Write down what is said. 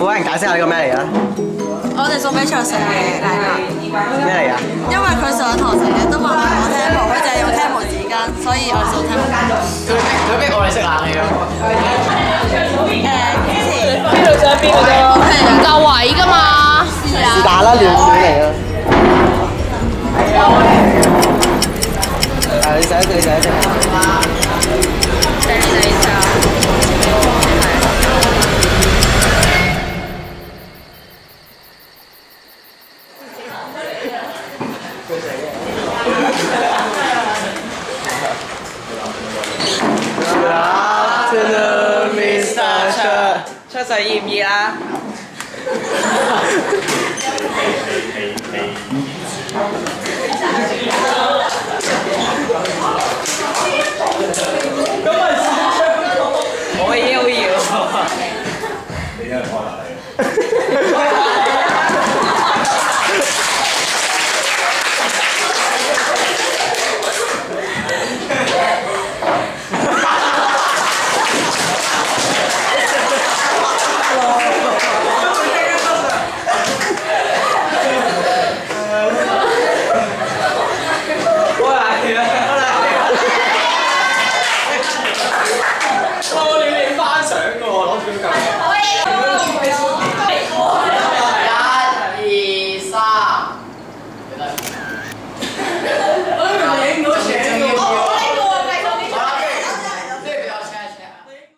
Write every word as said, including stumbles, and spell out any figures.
好人解釋下呢個咩嚟㗎？ 我哋送俾卓成嘅禮物。 咩嚟㗎？ 因為佢上堂成日都問我聽毛，佢就係用聽毛紙巾，所以我哋送聽毛紙巾。 佢逼佢逼我哋熄冷氣咯。 誒，幾時？ 邊度上邊嗰度？唔夠位㗎嘛？ 是啊。 是但啦，亂亂嚟啦。係你洗一隻，你洗一隻。 等你等一下。 出世熱唔熱啊？